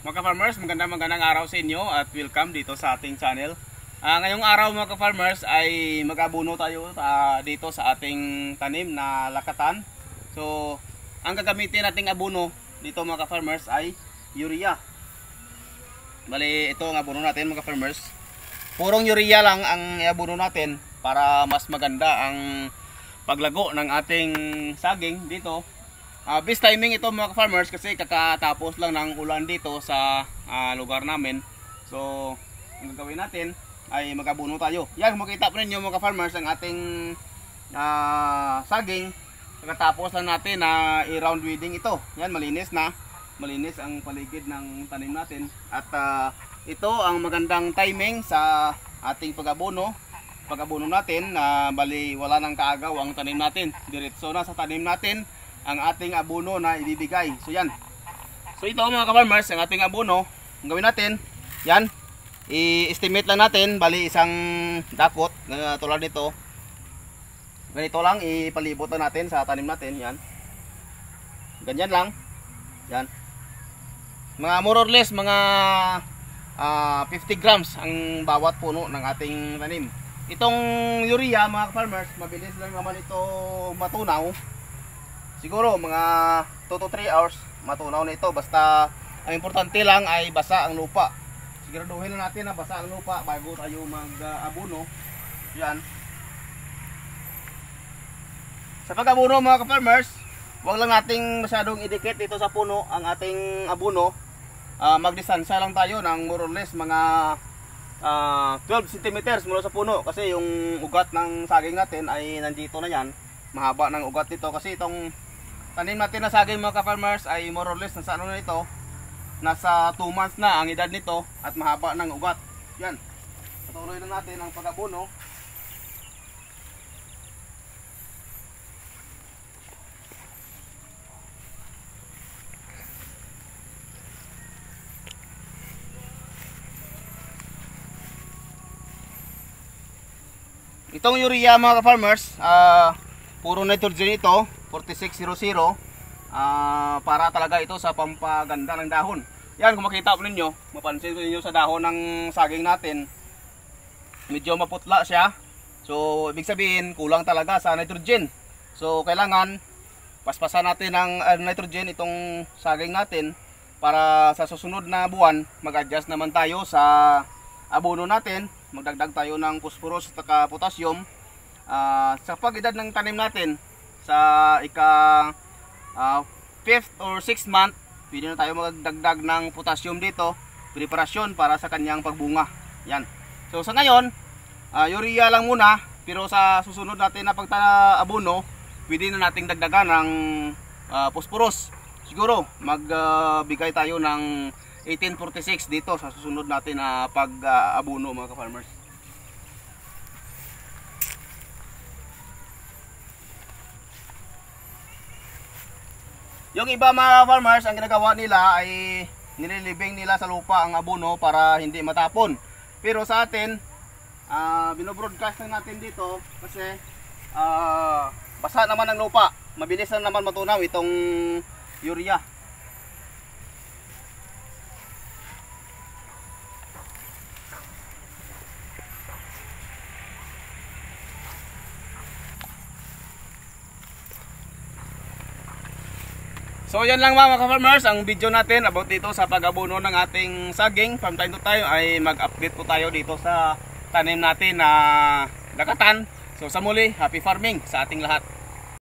Mga ka-farmers, magandang araw sa inyo at welcome dito sa ating channel. Ngayong araw mga ka-farmers ay mag-abuno tayo dito sa ating tanim na lakatan. So, ang gagamitin nating abuno dito mga ka-farmers ay urea. Bali, ito ang abuno natin mga ka-farmers. Purong urea lang ang iabuno natin para mas maganda ang paglago ng ating saging dito. Best timing ito mga farmers kasi kakatapos lang ng ulan dito sa lugar namin. So, ang gagawin natin ay mag-abuno tayo. Yan, makita po ninyo mga farmers ang ating saging. Kakatapos lang natin na i-round weeding ito. Yan, malinis na. Malinis ang paligid ng tanim natin. At ito ang magandang timing sa ating pag-abuno. Pag-abuno natin, bali wala nang kaagaw ang tanim natin. Diretso na sa tanim natin ang ating abuno na ibibigay. So yan. So ito mga ka-farmers, ang ating abuno, ang gawin natin, yan, i-estimate lang natin, bali isang dakot, tulad nito. Ganito lang, ipalibot na natin sa tanim natin, yan. Ganyan lang. Yan. Mga more or less, mga 50 grams ang bawat puno ng ating tanim. Itong urea mga ka-farmers, mabilis lang naman ito matunaw. Siguro mga 2 to 3 hours matunaw na ito. Basta ang importante lang ay basa ang lupa. Siguraduhin na natin na basa ang lupa bago tayo mag-abuno. Yan. Sa pag-abuno mga ka-farmers, huwag lang nating masyadong idikit dito sa puno ang ating abuno. Magdistansya lang tayo ng more or less mga 12 cm mula sa puno. Kasi yung ugat ng saging natin ay nandito na yan. Mahaba ng ugat nito kasi itong tanim natin na saging mga ka-farmers ay more or less nasa ano na ito, nasa 2 months na ang edad nito at mahaba ng ugat. Yan. Patuloy na natin ang pag-abuno. Itong urea mga ka-farmers, puro nitrogen ito, 4600. Para talaga ito sa pampaganda ng dahon. Yan, kung makita po ninyo, mapansin po ninyo sa dahon ng saging natin, medyo maputla siya. So, ibig sabihin, kulang talaga sa nitrogen. So, kailangan paspasan natin ng nitrogen itong saging natin para sa susunod na buwan, mag-adjust naman tayo sa abono natin. Magdagdag tayo ng phosphorus at potassium. Sa pag-edad ng tanim natin, sa ika 5th or 6th month, pwede na tayo magdagdag ng potassium dito, preparasyon para sa kanyang pagbunga. Yan. So sa ngayon, urea lang muna, pero sa susunod natin na pagta-abono, pwede na nating dagdagan ng phosphorus. Siguro magbigay tayo ng 1846 dito sa susunod natin na pag-abono mga ka-farmers. Yung iba mga farmers, ang ginagawa nila ay nililibing nila sa lupa ang abono para hindi matapon. Pero sa atin, binobroadcast na natin dito kasi basa naman ang lupa. Mabilis na naman matunaw itong urea. So yan lang mga ka-farmers ang video natin about dito sa pag-abuno ng ating saging. From time to time ay mag-update po tayo dito sa tanim natin na lakatan. So sa muli, happy farming sa ating lahat.